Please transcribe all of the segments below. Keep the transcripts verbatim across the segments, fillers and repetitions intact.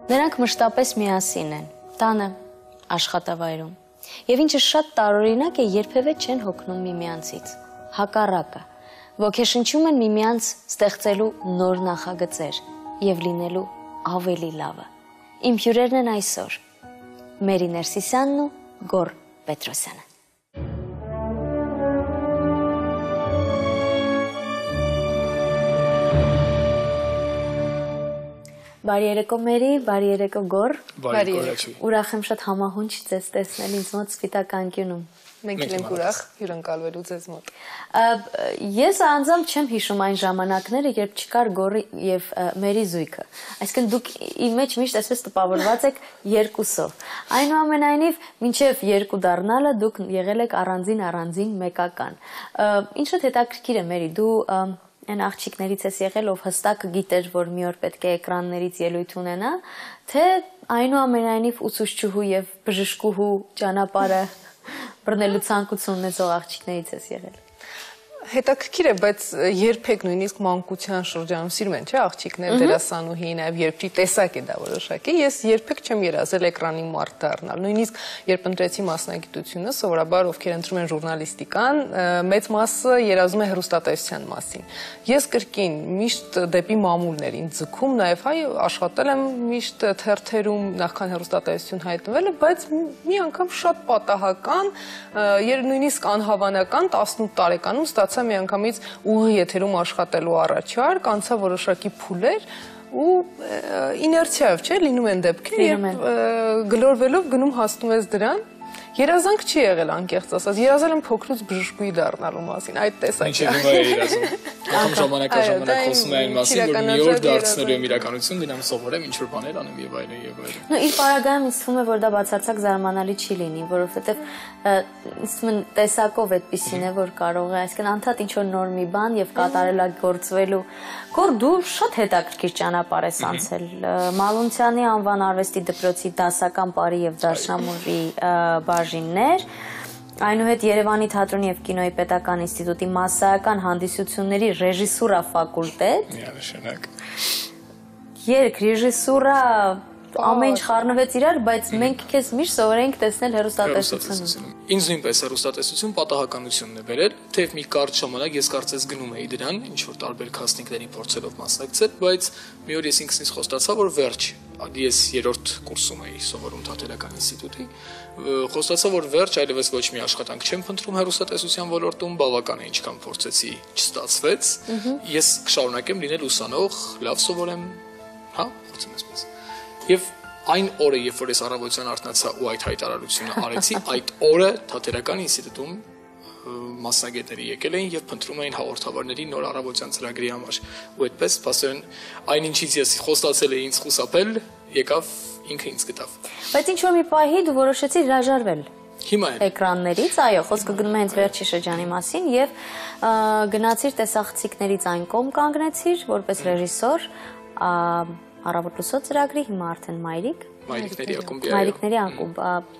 Նրանք մշտապես միասին են, տանը, աշխատավայրում։ Եվ ինչը շատ տարօրինակ է, երբևէ չեն հոգնում միմյանցից, հակառակը, ոգեշնչում են միմյանց ստեղծելու նոր նախագծեր և լինելու ավելի լավը։ Իմ հյուրերն են այսօր Մերի Ներսիսյանն ու Գոռ Պետրոսյանը։ Բարի երեկո Մերի, բարի երեկո Գոռ։ Բարի երեկո։ Ուրախ եմ շատ համահունչ ձեզ տեսնել ինձ մոտ Սպիտակ անկյունում։ Մենք ենք ուրախ հյուրընկալվելու ձեզ մոտ։ Ես անձամբ չեմ հիշում այն ժամանակները, երբ չկար Գոռի եւ Մերի զույգը։ Այսինքն դուք իմ մեջ միշտ այսպես տպավորված եք երկուսով։ Այնուամենայնիվ, մինչև երկու դառնալը դուք եղել եք առանձին-առանձին մեկական։ Ինչը հետաքրքիր է Մերի, դու Այն աղջիկներից ես եղել, ով հստակ գիտեր, որ մի օր պետք է էկրաններից ելույթ ունենա, թե այնուամենայնիվ ուսուցչուհու եւ բժշկուհու ճանապարհը բռնելու ցանկություն ունեցող աղջիկներից ես եղել։ Հետաքրքիր է, բայց երբեք նույնիսկ մանկության շրջանում սիրում են, չէ՞, աղջիկներ, դերասանուհի, նաև երբրի տեսակ է դա որոշակի։ Ես երբեք չեմ երազել էկրանի մարդ դառնալ։ Նույնիսկ երբ ընտրեցի մասնագիտությունը, սովորաբար ովքեր ընտրում են ժուրնալիստիկան, մեծ մասը երազում է հեռուստատեսության մասին։ Ես կրկին միշտ դեպի մամուլներ ինձ ձգում, նաև հայ աշխատել եմ միշտ թերթերում, նախքան հեռուստատեսություն հայտնվելը, բայց մի անգամ շատ պատահական, նույնիսկ անհավանական տասնութ տարեկանում ստացա մի անգամից ուղիղ եթերում աշխատելու առաջարկ, անցա որոշակի փուլեր ու իներցիայով, չէ, լինում են դեպքեր, երբ գլորվելով գնում հասնում ես դրան։ Երազանք չի եղել անկեղծ ասած, երազել եմ փոքրուց բժշկուհի դառնալու մասին, այդ տեսակ է։ Մինչև հիմա է երազում։ Անգամ ժամանակ-ժամանակ խոսում է այն մասին, որ մի օր դարձնելու եմ իրականություն, գնամ սովորեմ, ինչ-որ բաներ անեմ եւ այլն եւ այլն։ Նո, իր պարագայում ինձ թվում է, որ դա բացարձակ զարմանալի չի լինի, որովհետեւ ինձ թվում է տեսակով այդպեսին է, որ կարող է, այսինքն անդադ ինչ-որ նոր մի բան եւ կատարելագործվելու։ Գոռ դու շատ հետաքրքիր ճանապարհ ես անցել։ Մալունցյանի անվան արվեստի դպրոցի դասական պարի եւ դաշնամուրի բաժիններ, այնուհետ Երևանի թատրոնի եւ կինոյի պետական ինստիտուտի մասսայական հանդիսությունների ռեժիսուրա ֆակուլտետ։ Միանշանակ։ Երկ ռեժիսուրա ամեն ինչ խառնվեց իրար, բայց մենք քեզ միշտ սովորենք տեսնել հեռուստատեսությունում։ Ինձ նույնպես հեռուստատեսություն պատահականությունն է բերել, թեև մի կարճ ժամանակ ես կարծես գնում էի դրան, ինչ որ տարբեր քաստինգների փորձելով մասնակցել, բայց մի օր ես ինքս ինձ խոստացա, որ վերջ, ես երրորդ կուրսում էի սովորում թատերական ինստիտուտի, խոստացա, որ վերջ, այլևս ոչ մի աշխատանք չեմ փնտրում հեռուստատեսության ոլորտում, բավական է ինչքան փորձեցի, չստացվեց, ես կշարունակեմ լինել ուսանող, լավ սովորեմ, հա, խոսեմ այսպես։ Եվ այն օրը, երբ որ ես առավոտյան արթնացա ու այդ հայտարարությունը արեցի, այդ օրը թատերական ինստիտուտում մասնագետների եկել էին եւ փնտրում էին հաղորդավարների նոր առավոտյան ծրագրի համար։ Ու այդպես, փաստորեն, այն ինչից ես խոստացել էի ինձ խուսափել, եկավ ինքը ինձ գտավ։ Բայց ինչ որ մի պահի դու որոշեցիր հրաժարվել հիմա էլ էկրաններից, այո, խոսքը գնում է հենց վերջի շրջանի մասին եւ գնացիր տեսախցիկներից այն կողմ կանգնեցիր որպես ռեժիսոր Առավոտ լուսո ծրագրի, հիմա արդեն Մայրիկ։ Մայրիկների ակումբի, Մայրիկների ակումբ։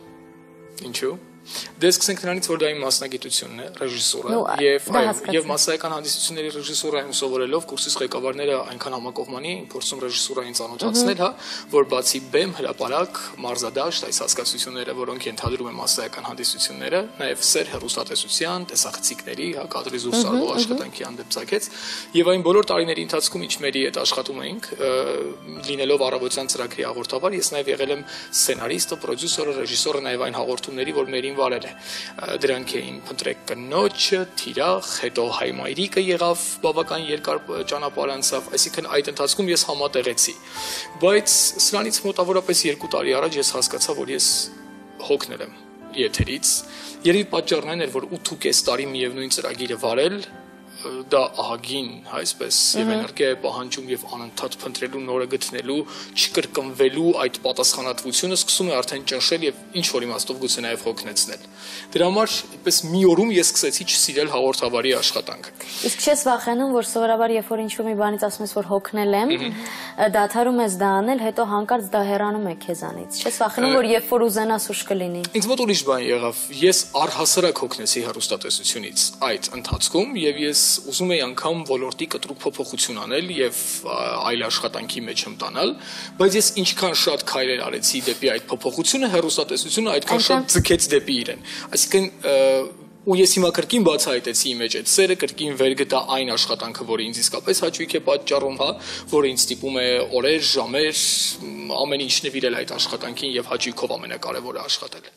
Ինչու՞։ Դե սկսենք նրանից, որ դա իմ մասնագիտությունն է, ռեժիսուրա, եւ եւ մասսայական հանդիսությունների ռեժիսուրայում սովորելով կուրսից ղեկավարները այնքան համակողմանի էին փորձում ռեժիսուրային ծանոթացնել, հա, որ բացի բեմ, հրապարակ, մարզադաշտ, այս հասկացությունները, որոնք ենթադրում են մասսայական հանդիսությունները, նաեւ սեր հեռուստատեսության, տեսախցիկների, հա, կադրի զուր սարվող աշխատանքի հանդեպ ցակեց, եւ այն բոլոր տարիների ընթացքում, ինչ Մերի հետ աշխատում էինք, լինելով առավոտյան ծրագրի հաղորդավար, ես նաեւ եղել եմ սցենարիստը, պրոդյուսերը, ռեժիսորը, նաեւ այն հաղորդումների, որ Մերին վարել է։ Դրանք էին Փնտրեք կնոջը, Թիրախ, հետո Հայ Մայրիկը եղավ, բավական երկար ճանապարհ անցավ, այսինքն այդ ընթացքում ես համատեղեցի։ Բայց սրանից մոտավորապես երկու տարի առաջ ես հասկացա, որ ես հոգնել եմ եթերից։ Երևի պատճառն այն էր, որ ութ ու կես տարի միևնույն ծրագիրը վարել, դա ահագին, այսպես, եւ իհարկե պահանջում եւ անընդհատ փնտրելու, նորը գտնելու, չկրկնվելու այդ պատասխանատվությունը սկսում է արդեն ճնշել եւ ինչ որ իմաստով գուցե նաեւ հոգնեցնել։ Դրա համար այդպես մի օրում ես սկսեցի չսիրել հաղորդավարի աշխատանքը։ Իսկ չես վախենում, որ սովորաբար երբ որ ինչ-որ մի բանից ասում ես, որ հոգնել եմ, դադարում ես դա անել, հետո հանկարծ դա հեռանում է քեզանից։ Չես վախենում, որ երբ որ ուզենաս ուշ կլինի։ Ինձ մոտ ուրիշ բան եղավ։ Ես առհասարակ հոգնեցի հեռուստատեսությունից այդ ընթացքում եւ ես ուզում էի անգամ ոլորտի կտրուկ փոփոխություն անել եւ այլ աշխատանքի մեջ հմտանալ, բայց ես ինչքան շատ քայլեր արեցի դեպի այդ փոփոխությունը, հեռուստատեսությունը այդքան շատ ձգեց դեպի իրեն։ Այսինքն ու ես հիմա կրկին բացահայտեցի իմ մեջ այդ սերը, կրկին վերգտա այն աշխատանքը, որը ինձ իսկապես հաճույք է պատճառում, հա, որը ինձ ստիպում է օրեր, ժամեր, ամեն ինչ նվիրել այդ աշխատանքին եւ հաճույքով ամենակարևորը աշխատել։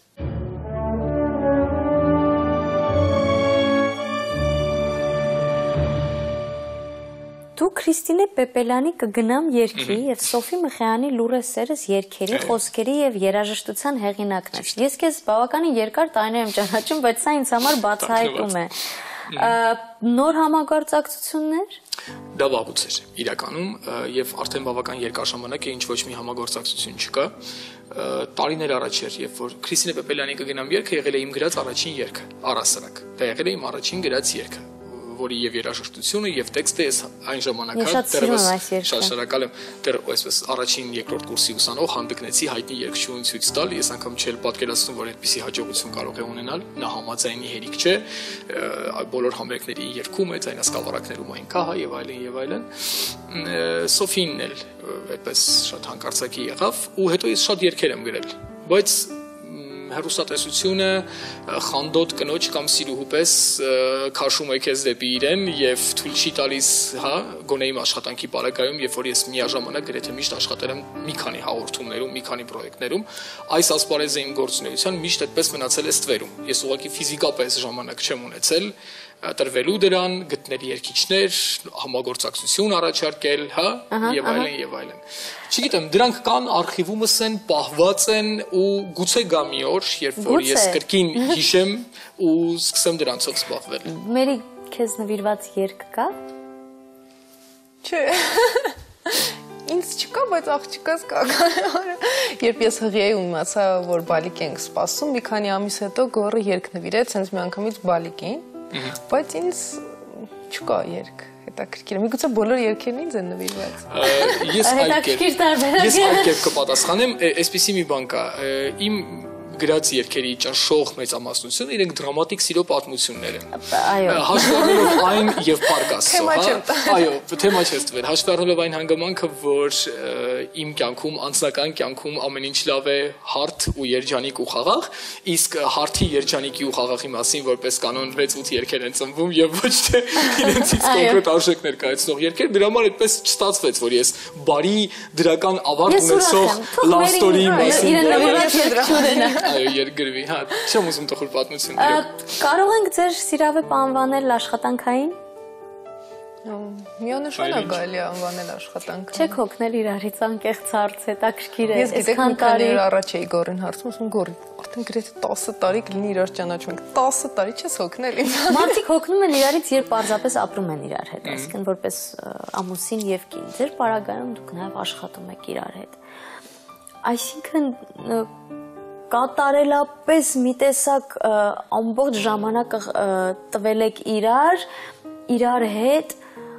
Դու Քրիստինե Պեպելյանի կգնամ երգի եւ Սոֆի Մխեյանի Լուրե սերս երգերի, խոսքերի եւ երաժշտության հեղինակն ես։ Ես քեզ բավականին երկար տարիներ եմ ճանաչում, բայց սա ինձ համար բացահայտում է։ Նոր համագործակցություններ։ Դա վաղուց էր իրականում եւ արդեն բավական երկար ժամանակ է ինչ ոչ մի համագործակցություն չկա։ Տարիներ առաջ էր, երբ որ Քրիստինե Պեպելյանի կգնամ երգը եղել է իմ գրած առաջին երգը, առասարակ։ Դա եղել է իմ առաջին գրած երգը, որի եւ երաժշտությունը եւ տեքստը ես այն ժամանակա դեռևս շատ շնորհակալ եմ դեռ այսպես առաջին երկրորդ կուրսի ուսանող հանդգնեցի հայտնի երգչուհուն ցույց տալ, ես անգամ չել պատկերացնում, որ այդպիսի հաջողություն կարող է ունենալ, նա համաձայնի հերիք չէ, բոլոր համերգների երգում է, ձայնասկավառակներում այն կա, եւ այլն եւ այլն։ Սոֆին էլ այդպես շատ հանկարծակի եղավ ու հետո ես շատ երգեր եմ գրել, բայց հեռուստատեսությունը խանդոտ կնոջ կամ սիրուհու պես քաշում է քեզ դեպի իրեն եւ թույլ չի տալիս, հա, գոնե իմ աշխատանքի պարագայում, երբ որ ես միաժամանակ գրեթե միշտ աշխատել եմ մի քանի հաղորդումներում, մի քանի պրոյեկտներում, այս ասպարեզը իմ գործունեության միշտ այդպես մնացել է ստվերում։ Ես ուղղակի ֆիզիկապես ժամանակ չեմ ունեցել տրվելու դրան, գտնել երգիչներ, համագործակցություն առաջարկել, հա, եւ այլն եւ այլն։ Չգիտեմ, դրանք կան, արխիվումս են, պահված են ու գուցե գա մի օր, երբ որ ես կրկին հիշեմ ու սկսեմ դրանցով զբաղվել։ Մերի քեզ նվիրված երգ կա։ Չէ։ Ինձ չկա, բայց աղջիկաս կա։ Երբ ես հղի էի ու իմացա, որ բալիկ ենք սպասում, մի քանի ամիս հետո գոռը երգ նվիրեց, հենց մի անգամից բալիկին, բայց ինձ չկա երգ։ Հետաքրքիր է։ Միգուցե բոլոր երգերն ինձ են նվիրված։ Ես այլ կերպ կպատասխանեմ, այսպիսի մի բան կա։ Իմ գրած երգերի ճնշող մեծամասնությունը իրենք դրամատիկ սիրո պատմություններ են։ Այո։ Հաշվառնելով այն եւ Պարկասը, հա։ Այո, թեմա չես տվել։ Հաշվառնելով այն հանգամանքը, որ իմ կյանքում, անձնական կյանքում ամեն ինչ լավ է, հարթ ու երջանիկ ու խաղաղ, իսկ հարթի, երջանիկի ու խաղաղի մասին որպես կանոն վեց ութ երգեր են ծնվում եւ ոչ թե իրենցից կոնկրետ արժեքներ կայացնող երգեր, դրա համար այդպես չստացվեց, որ ես բարի դրական ավարտ ունեցող լավ ստորի մասին իրեն նվիրված երգ չունենա։ Այո, երգրվի, հա, չեմ ուզում տխուր պատմություն գրել։ Կարող ենք ձեր սիրավեպ անվանել աշխատանքային։ Միանշանակ կարելի է անվանել աշխատանքային։ Չեք հոգնել իրարից անկեղծ հարց, հետաքրքիր է։ Ես գիտեք մի քանի օր առաջ էի Գորին հարցում, ասում Գորի, արդեն գրեթե տասը տարի կլինի իրար ճանաչում ենք։ տասը տարի չես հոգնել ինձ։ Մարդիկ հոգնում են իրարից, երբ պարզապես ապրում են իրար հետ, այսինքն որպես ամուսին եւ կին։ Ձեր պարագայում դուք նաեւ աշխատում եք իրար հետ։ Այսինքն կատարելապես մի տեսակ ամբողջ ժամանակը տվել եք իրար, իրար հետ,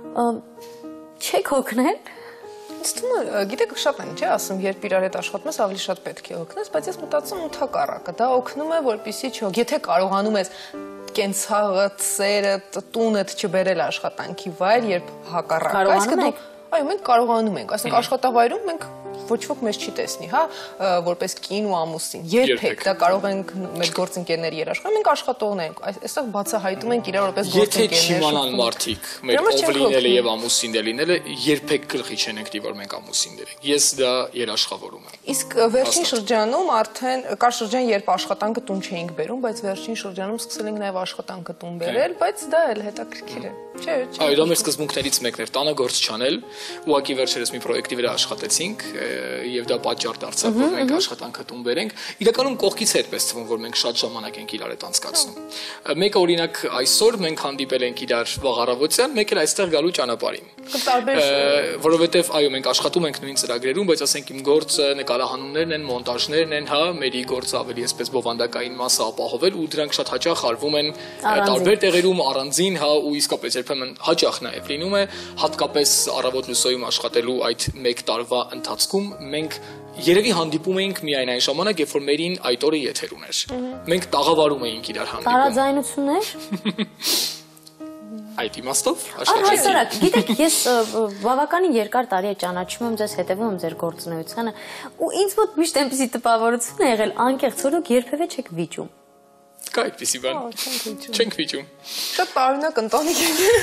չեք հոգնել։ Ինձ թվում է, գիտեք, շատ են, չէ, ասում, երբ իրար հետ աշխատում ես, ավելի շատ պետք է հոգնես, բայց ես մտածում ընդհակառակը, դա օգնում է, որպեսզի չհոգ։ Եթե կարողանում ես կենցաղդ, սերդ, տունդ չբերել աշխատանքի վայր, երբ հակառակը, այսինքն այո, մենք կարողանում ենք, այսինքն աշխատավայրում մենք ոչ ոք մեզ չի տեսնի, հա, որպես կին ու ամուսին։ Երբեք դա կարող ենք մեր գործընկերների երաշխել, մենք աշխատողներ ենք, այստեղ բացահայտում ենք իրար որպես գործընկերներ։ Եթե չիմանան մարդիկ, մեր ով լինելը եւ ամուսինը լինելը, երբեք գլխի չեն ընկնի, որ մենք ամուսիններ ենք։ Ես դա երաշխավորում եմ։ Իսկ վերջին շրջանում արդեն կար շրջան, երբ աշխատանքը տուն չէինք բերում, բայց վերջին շրջանում սկսել ենք նաեւ աշխատանքը տուն բերել, բայց դա էլ հետաքրքիր է։ Չէ, չէ։ Այո, դա մեր սկզբունքներից մեկն էր, տանը գործ չանել, ուղղակի վերջերս մի պրոյեկտի վրա աշխատեցինք եւ դա պատճառ դարձավ, որ մենք աշխատանքը տուն բերենք։ Իրականում կողքից է այդպես թվում, որ մենք շատ ժամանակ ենք իրար հետ անցկացնում։ Մեկը օրինակ այսօր մենք հանդիպել ենք իրար վաղ առավոտյան, մեկ էլ այստեղ գալու ճանապարհին։ Որովհետեւ այո, մենք աշխատում ենք նույն ծրագրերում, բայց ասենք իմ գործը նկարահանումներն են, մոնտաժներն են, հա, մերի գործը ավելի այսպես բովանդակային մասը ապահովել ու դրանք շատ հաճախ արվում են տարբեր տեղերում առանձին, հա, ու իսկապես երբեմն հաճախ նաեւ լինում է, հատկապես առավոտ լուսոյում աշխատելու այդ մեկ տարվա ընթացքում մենք երևի հանդիպում էինք միայն այն ժամանակ, երբ որ մերին այդ օրը եթեր ուներ։ Մենք տաղավարում էինք իրար հանդիպում։ Տարաձայնություններ։ Այդ իմաստով Առհասարակ, գիտեք, ես բավականին երկար տարի է ճանաչում եմ ձեզ, հետևում եմ ձեր գործունեությանը, ու ինձ մոտ միշտ այնպիսի տպավորություն է եղել, անկեղծ, որ դուք երբևէ չեք վիճում։ Կա այդպիսի բան։ Չենք վիճում։ Շատ տարօրինակ ընտանիք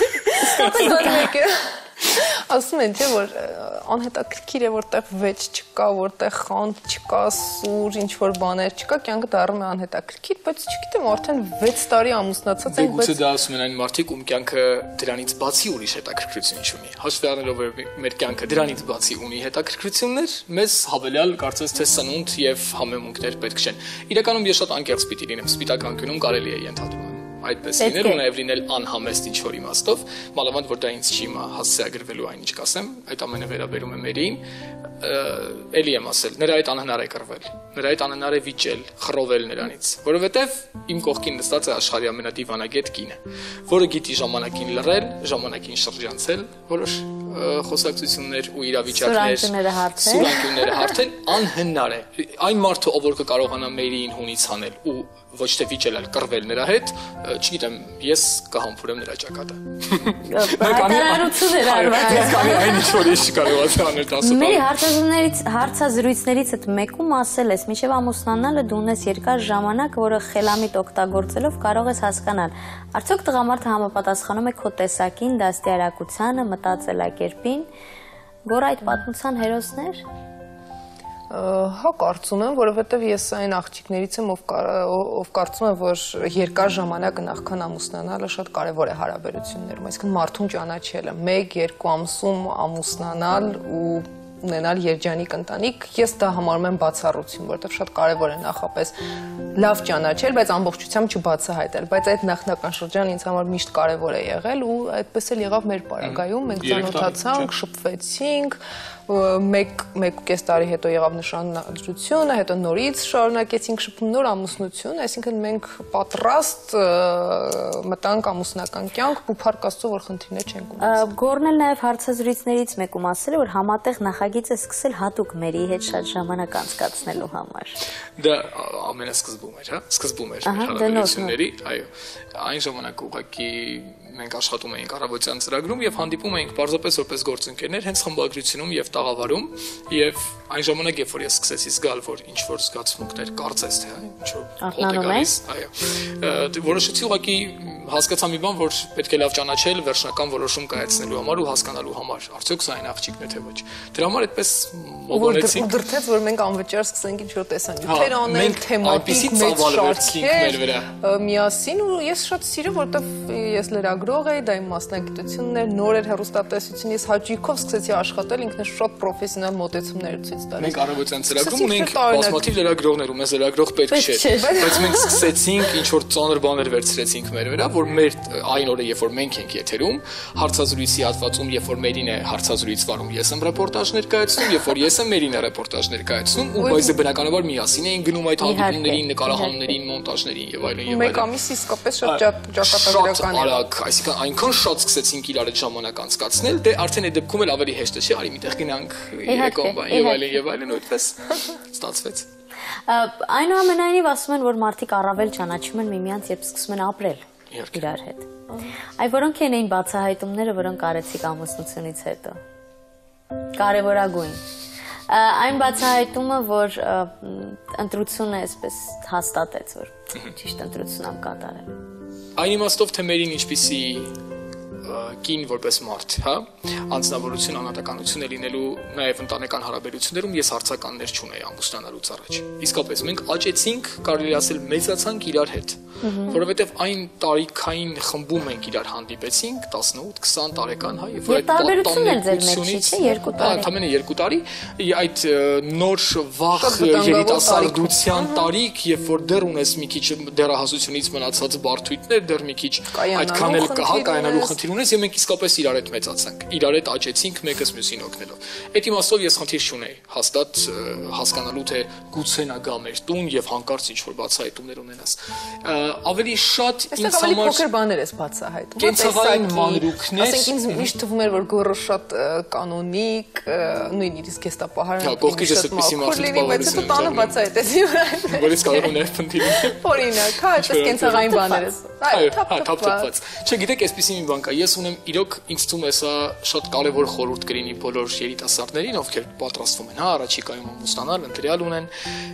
եք։ Ասում են, թե որ անհետաքրքիր է, որտեղ վեճ չկա, որտեղ խանդ չկա, սուր, ինչ-որ բաներ չկա, կյանքը դառնում է անհետաքրքիր, բայց չգիտեմ, արդեն վեց տարի ամուսնացած ենք, բայց դա ասում են այն մարդիկ, ում կյանքը դրանից բացի ուրիշ հետաքրքրություն չունի։ Հաշվի առնելով, որ մեր կյանքը դրանից բացի ունի հետաքրքրություններ, մեզ հավելյալ կարծես թե սնունդ եւ համեմունքներ պետք չեն։ Իրականում ես շատ անկեղծ պիտի լինեմ, սպիտակ անկյունում կարելի է ենթադրում այդպես լինել ու նաև լինել անհամեստ ինչ-որ իմաստով, մանավանդ որ դա ինձ չի հասցեագրվելու այն ինչ կասեմ, այդ ամենը վերաբերում է մերին, էլի եմ ասել, նրա այդ անհնար է կռվել, նրա այդ անհնար է վիճել, խռովել նրանից, որովհետև իմ կողքին նստած է աշխարհի ամենադիվանագետ կինը, որը գիտի ժամանակին լռել, ժամանակին շրջանցել, որոշ խոսակցություններ ու իրավիճակներ, սուրանքները հարթել անհնար է։ Այն մարդը, ով որ կկարողանա մերին հունից անել ու ոչ թե վիճել, այլ կռվել նրա հետ, չգիտեմ, ես կհամբուրեմ նրա ճակատը։ Հայտարարություն էր արված։ Այն ինչ որ ես չկարողացա անել տասը բան։ Մերի հարցազրույցներից հարցազրույցներիցդ մեկում ասել ես, մինչև ամուսնանալը դու ունես երկար ժամանակ, որը խելամիտ օգտագործելով կարող ես հասկանալ, արդյոք տղամարդը համապատասխանում է քո տեսակին, դաստիարակությանը, մտածելակերպին, որ այդ պատմության հերոսներ։ Հա, կարծում եմ, որովհետև ես այն աղջիկներից եմ, ով կարծում է, որ երկար ժամանակ նախքան ամուսնանալը շատ կարևոր է հարաբերություններում, այսինքն մարդուն ճանաչելը, մեկ, երկու ամսում ամուսնանալ ու ունենալ երջանիկ ընտանիք, ես դա համարում եմ բացառություն, որովհետև շատ կարևոր է նախապես լավ ճանաչել, բայց ամբողջությամբ չբացահայտել, բայց այդ նախնական շրջանը ինձ համար միշտ կարևոր է եղել ու այդպես էլ եղավ մեր պարագայում, մենք ծանոթացանք, շփվեցինք, մեկ մեկ ու կես տարի հետո եղավ նշանադրությունը, հետո նորից շարունակեցինք շփում, նոր ամուսնություն, այսինքն մենք պատրաստ մտանք ամուսնական կյանք ու փառք Աստծո, որ խնդիրներ չենք ունեցել։ Գոռն էլ նաև հարցազրույցներից մեկում ասել է, որ համատեղ նախագիծ է սկսել հատուկ մերի հետ շատ ժամանակ անցկացնելու համար։ Դա ամենասկզբում էր, հա, սկզբում էր մեր հարաբերությունների, այո, այն ժամանակ ուղղակի մենք աշխատում էինք առավոտյան ծրագրում եւ հանդիպում էինք պարզապես որպես գործընկերներ հենց խմբագրությունում եւ տաղավարում եւ այն ժամանակ երբ որ ես սկսեցի զգալ որ ինչ որ զգացմունքներ կարծես թե ինչ որ հոտնանում այո որոշեցի ուղղակի հասկացա մի բան որ պետք է լավ ճանաչել վերջնական որոշում կայացնելու համար ու հասկանալու համար արդյոք սա այն աղջիկն է թե ոչ դրա համար այդպես մոդելեցինք դրթեց որ մենք անվճար սկսենք ինչ որ տեսանյութեր անել թեմատիկ մեծ շարքեր միասին ու ես շատ սիրում որովհետեւ ես լրագրող էի դա իմ մասնագիտությունն էր նոր էր հեռուստատեսություն ես հաճույքով սկսեցի աշխատել ինքնս շատ պրոֆեսիոնալ մոտեցումներ ցույց տալիս մենք առավոտյան ծրագրում ունենք բազմաթիվ լրագրողներ ու մեզ լրագրող պետք չէ բայց մենք սկսեցինք ինչ որ ծանր բաներ վերցրեցինք մեր վրա որ մեր այն օրը երբ որ մենք ենք եթերում հարցազրույցի հատվածում երբ որ մերին է հարցազրույց վարում ես եմ ռեպորտաժ ներկայացնում երբ որ ես եմ մերին է ռեպորտաժ ներկայացնում ու բայց բնականաբար միասին էին գնում այդ հանդիպումներին նկարահանումներին մոնտաժներին եւ այլն եւ այլն մեկ ամիս իսկապես շատ ճակատագրական էր այսինքն այնքան շատ սկսեցինք իրար այդ ժամանակ անցկացնել դե արդեն այդ դեպքում էլ ավելի հեշտ է չէ արի միտեղ գնանք երեկոն բան եւ այլն եւ այլն ու այդպես ստացվեց այնուամենայնիվ ասում են որ մարդիկ առավել ճանաչում են միմյանց երբ սկսում են ապրել իրար հետ այ որոնք են այն բացահայտումները որոնք արեցիք ամուսնությունից հետո կարևորագույն այն բացահայտումը որ ընտրությունը այսպես հաստատեց որ ճիշտ ընտրություն ամ կատարել այն իմաստով թե մերին ինչպիսի կին որպես մարդ, հա, անձնավորություն, անհատականություն է լինելու նաև ընտանեկան հարաբերություններում ես հարցականներ չունեի ամուսնանալուց առաջ։ Իսկապես մենք աճեցինք, կարելի ասել մեծացանք իրար հետ, որովհետև այն տարիքային խմբում ենք իրար հանդիպեցինք տասնութ քսան տարեկան, հա, եւ այդ տարբերությունից չէ, երկու տարի։ Ընդամենը երկու տարի, այդ նոր վաղ երիտասարդության տարիք, երբ որ դեռ ունես մի քիչ դեռահասությունից մնացած բարդույթներ, դեռ մի քիչ այդքան էլ կհա կայանալու խնդիր ունես եւ մենք իսկապես իրար հետ մեծացանք, իրար հետ աճեցինք մեկս մյուսին օգնելով։ Այդ իմաստով ես խնդիր չունեի, հաստատ հասկանալու թե գուցե նա գա մեր տուն եւ հանկարծ ինչ որ բացահայտումներ ունենաս։ Ավելի շատ ինձ համար փոքր բաներ ես բացահայտում։ Կենցաղային մանրուքներ, ասենք ինձ միշտ թվում էր որ գորը շատ կանոնիկ, նույնիսկ հեստապահարան։ Հա, կողքից ես այդպեսի մարդիկ բավարարություն։ Բայց տանը բացահայտեցի։ Որից կարող ուներ փնտիր։ Օրինակ, հա, այդպես կենցաղային բաներ ես։ Այո, հա, թափ-թափված։ Չէ, գիտեք, այսպեսի մի բան կա։ ես ունեմ իրոք ինձ թվում է սա շատ կարևոր խորհուրդ կլինի բոլոր երիտասարդներին, ովքեր պատրաստվում են, հա, առաջիկայում ամուսնանալ, ընտրյալ ունեն,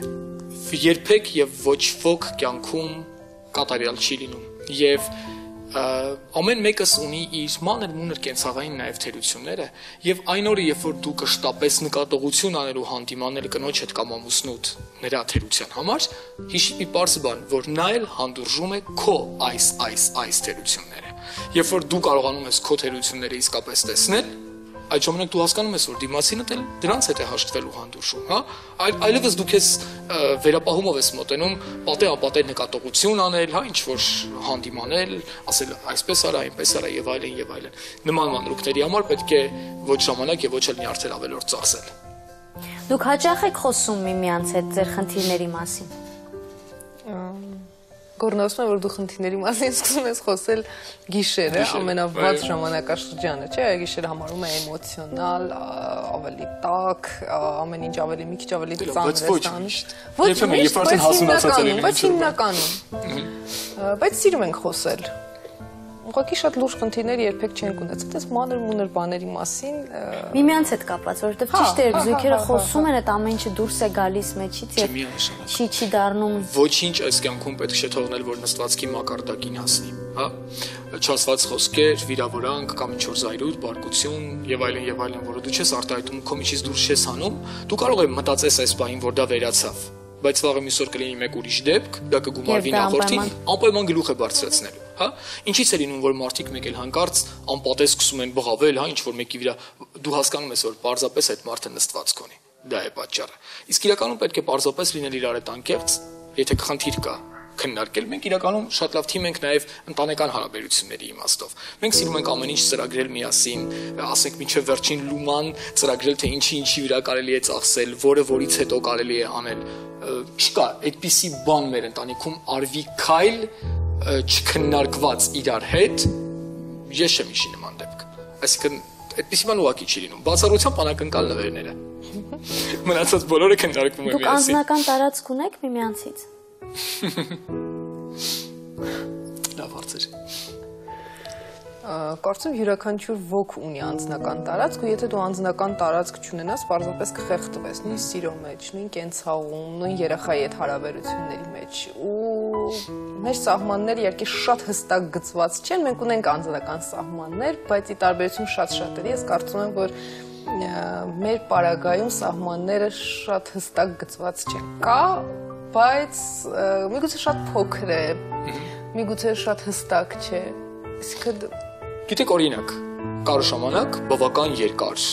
երբեք եւ ոչ ոք կյանքում կատարյալ չի լինում։ Եվ ամեն մեկս ունի իր մանր-մունր կենցաղային նաև թերությունները եւ այն օրը երբ որ դու կշտապես նկատողություն անելու հանդիմանել կնոջդ կամ ամուսնուդ նրա թերության համար հիշի մի բարձ բան որ նա էլ հանդուրժում է քո այս այս այս թերությունները երբ որ դու կարողանում ես քո թերությունները իսկապես տեսնել այդ ժամանակ դու հասկանում ես որ դիմացինը դրանց հետ է հաշտվելու հանդուրժում, հա, այլևս դու քեզ վերապահումով ես մոտենում, պատե ապատե նկատողություն անել, հա, ինչ որ հանդիմանել, ասել այսպես արա, այնպես արա եւ այլն եւ այլն։ Նման մանրուքների համար պետք է ոչ ժամանակ եւ ոչ էլ նյարդել ավելորդ ծախսել։ Դուք հաճախ եք խոսում միմյանց հետ ձեր խնդիրների մասին։ Գորնոսն է, որ դու խնդիրների մասին սկսում ես խոսել գիշերը, ամենավատ ժամանակաշրջանը, չէ, գիշերը համարում է էմոցիոնալ, ավելի տաք, ամեն ինչ ավելի մի քիչ ավելի ծանր է ստանում։ Ոչ միշտ, բայց հիմնականում, բայց սիրում ենք խոսել։ Ուղղակի շատ լուրջ խնդիրներ երբեք չենք ունեցել, այս մանր-մունր բաների մասին։ Միմյանց հետ կապված, որովհետև ճիշտ է, զույգերը խոսում են, այդ ամեն ինչը դուրս է գալիս մեջից եւ չի չի դառնում։ Ոչինչ այս կյանքում պետք չէ թողնել, որ նստվածքի մակարդակին հասնի, հա։ Չասված խոսքեր, վիրավորանք կամ ինչ որ զայրույթ, բարկություն եւ այլն եւ այլն, որը դու չես արտահայտում, քո միջից դուրս չես հանում, դու կարող ես մտածես այս բանին, որ դա վերացավ, բայց վաղը մյուս օր կլինի մեկ ուրիշ դեպք, դա կգումարվի նախորդին, անպայման գլուխ է բարձրացնելու, հա։ Ինչից է լինում, որ մարդիկ մեկ էլ հանկարծ անպատես սկսում են բղավել, հա, ինչ որ մեկի վրա դու հասկանում ես, որ պարզապես այդ մարդը նստվածք ունի։ Դա է պատճառը։ Իսկ իրականում պետք է պարզապես լինել իրար հետ անկեղծ, եթե խնդիր կա, քննարկել։ Մենք իրականում շատ լավ թիմ ենք նաև ընտանեկան հարաբերությունների իմաստով։ Մենք սիրում ենք ամեն ինչ ծրագրել միասին, ասենք մինչև վերջին լուման ծրագրել, թե ինչի ինչի վրա կարելի է ծախսել, որը որից հետո կարելի է անել։ Չկա այդպիսի բան մեր ընտանիքում արվի քայլ չքննարկված իրար հետ, ես չեմ հիշի նման դեպք։ Այսինքն այդպիսի բան ուղղակի չի լինում։ Բացառությամբ անակնկալ նվերները։ Մնացած բոլորը քննարկվում են միասին։ Դուք անձնական տարածք ունեք միմյանցից։ Լավ հարցեր։ Կարծում յուրաքանչյուր ոք ունի անձնական տարածք ու եթե դու անձնական տարածք չունենաս, պարզապես կխեղդվես նույն սիրո մեջ, նույն կենցաղում, նույն երեխայի հետ հարաբերությունների մեջ ու մեր սահմանները իհարկե շատ հստակ գծված չեն, մենք ունենք անձնական սահմաններ, բայց ի տարբերություն շատ շատերի ես կարծում եմ, որ մեր պարագայում սահմանները շատ հստակ գծված չեն։ Կա, բայց միգուցե շատ փոքր է, միգուցե շատ հստակ չէ։ Իսկ Գիտեք օրինակ, կար ժամանակ բավական երկար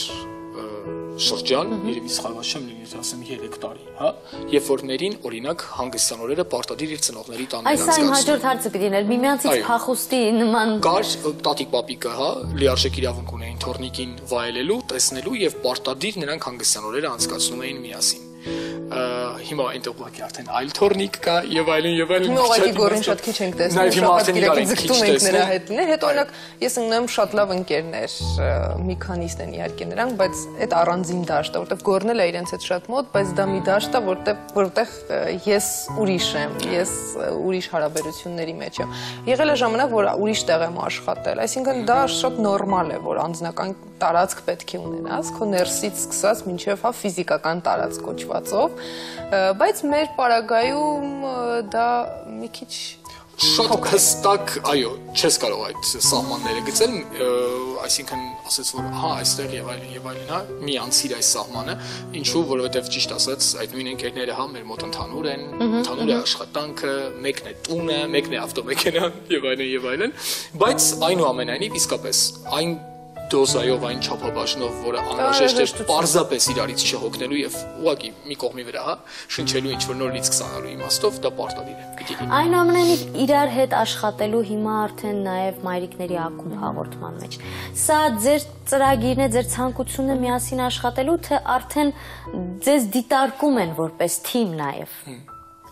շրջան, երևի սխալված չեմ լինի, ասեմ երեք տարի, հա, երբ որ մերին օրինակ հանգստանորերը պարտադիր իր ծնողների տանն անցկացնում։ Այս այն հաջորդ հարցը պիտի լիներ, միմյանցից փախուստի նման կար տատիկ պապիկը, հա, լիարժեք իրավունք ունեին թորնիկին վայելելու, տեսնելու եւ պարտադիր նրանք հանգստանորերը անցկացնում էին միասին։ Հիմա այնտեղ ուղղակի արդեն այլ թորնիկ կա եւ այլն եւ այլն։ Ուղղակի գորին շատ քիչ ենք տեսնում։ Շատ իրական ձգտում ենք նրա հետ։ Հետո օրինակ ես ունեմ շատ լավ ընկերներ, մի քանիսն են իհարկե նրանք, բայց այդ առանձին դաշտ է, որտեղ գորն էլ է իրենց հետ շատ մոտ, բայց դա մի դաշտ է, որտեղ որտեղ ես ուրիշ եմ, ես ուրիշ հարաբերությունների մեջ եմ։ Եղել է ժամանակ, որ ուրիշ տեղ եմ աշխատել, այսինքն դա շատ նորմալ է, որ անձնական տարածք պետք է ունենաս, քո ներսից սկսած մինչև հա ֆիզիկական տարածք կոչվածով, բայց մեր պարագայում դա մի քիչ շատ հստակ, այո, չես կարող այդ սահմանները գծել, այսինքն ասես որ հա այստեղ եւ այլն եւ այլն, հա, մի անցիր այս սահմանը, ինչու, որովհետեւ ճիշտ ասած այդ նույն ընկերները հա մեր մոտ ընդհանուր են, ընդհանուր է աշխատանքը, մեկն է տունը, մեկն է ավտոմեքենան եւ այլն եւ այլն, բայց այնուամենայնիվ իսկապես այն դոզայով այն չափաբաժնով, որը անհրաժեշտ է պարզապես իրարից չհոգնելու եւ ուղղակի մի կողմի վրա, հա, շնչելու ինչ որ նոր լիցք ստանալու իմաստով դա պարտադիր է, պիտի լինի։ Այնուամենայնիվ իրար հետ աշխատելու հիմա արդեն նաեւ մայրիկների ակումբ հաղորդման մեջ։ Սա ձեր ծրագիրն է, ձեր ցանկությունն է միասին աշխատելու, թե արդեն ձեզ դիտարկում են որպես թիմ նաեւ։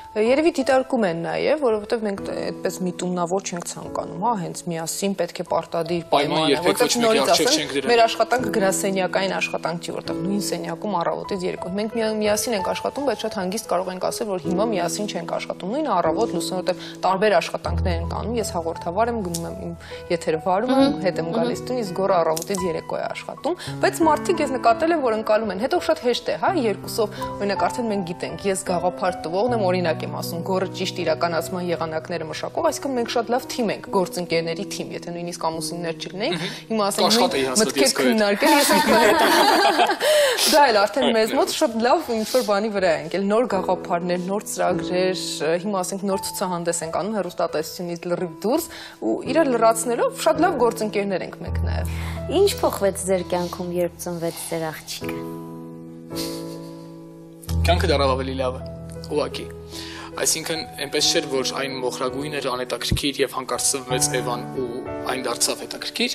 Երևի դիտարկում են նաև, որովհետև մենք այդպես միտումնավոր չենք ցանկանում, հա, հենց միասին պետք է պարտադիր պայման, որտեղ նորից ասենք, մեր աշխատանքը գրասենյակային աշխատանք չի, որտեղ նույն սենյակում առավոտից երեկո։ Մենք միասին ենք աշխատում, բայց շատ հանգիստ կարող ենք ասել, որ հիմա միասին չենք աշխատում։ Նույն առավոտ լուսին, որտեղ տարբեր աշխատանքներ են կանում, ես հաղորդավար եմ, գնում եմ իմ եթերը վարում եմ, հետ եմ գալիս տուն, իսկ գորը առավոտից երեկո է աշխատում, բայց մարդիկ ես նկատել եմ, որ ընկալում են։ Հետո շատ հեշտ է, հա, երկուսով, օրինակ արդեն մենք գիտենք, ես գաղափար տվողն եմ, օրինակ եմ ասում, գորը ճիշտ իրականացման եղանակները մշակող, այսինքն մենք շատ լավ թիմ ենք, գործընկերների թիմ, եթե նույնիսկ ամուսիններ չլինեին, հիմա ասենք մտքեր քննարկել, ես դա էլ արդեն մեզ մոտ շատ լավ ինչ-որ բանի վրա ենք, էլ նոր գաղափարներ, նոր ծրագրեր, հիմա ասենք նոր ցուցահանդես ենք անում հեռուստատեսությունից լրիվ դուրս ու իրար լրացնելով շատ լավ գործընկերներ ենք մենք նաև։ Ինչ փոխվեց ձեր կյանքում, երբ ծնվեց ձեր աղջիկը։ Կյանքը դառավ ավելի լավ է, ուղղակի։ Այսինքն, այնպես չէր, որ այն մոխրագույն էր անհետաքրքիր եւ հանկարծ ծնվեց Էվան ու այն դարձավ հետաքրքիր։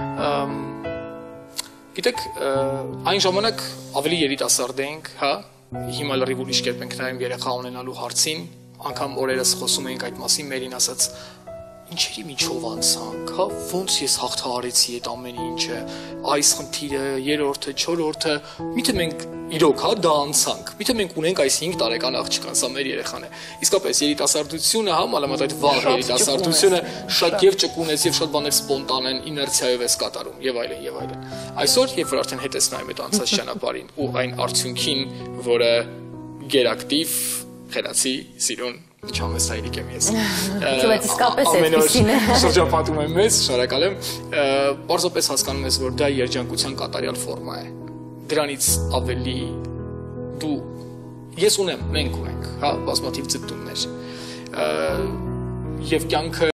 Գիտեք, այն ժամանակ ավելի երիտասարդ էինք, հա, հիմա լրիվ ուրիշ կերպ ենք նայում երեխա ունենալու հարցին, անգամ օրերս խոսում էինք այդ մասին, մերին ասաց ինչերի միջով անցանք, հա, ոնց ես հաղթահարեցի այդ ամեն ինչը, այս խնդիրը, երրորդը, չորրորդը, միթե մենք իրոք, հա, դա անցանք, միթե մենք ունենք այս հինգ տարեկան աղջկան, սա մեր երեխան է։ Իսկապես երիտասարդությունը, հա, մանավանդ այդ վաղ երիտասարդությունը շատ եւ ճկուն է, եւ շատ բաներ սպոնտան են, իներցիայով ես կատարում եւ այլն եւ այլն։ Այսօր, երբ որ արդեն հետ ես նայում այդ անցած ճանապարհին ու այն արդյունքին, որը գերակտիվ, խելացի, սիրուն Չամես հայրիկ եմ ես։ Բայց իսկապես այդպիսին է։ Շրջապատում եմ մեզ, շնորհակալ եմ։ Պարզապես հասկանում ես, որ դա երջանկության կատարյալ ֆորմա է։ Դրանից ավելի դու ես ունեմ, մենք ունենք, հա, բազմաթիվ ձգտումներ։ Եվ կյանքը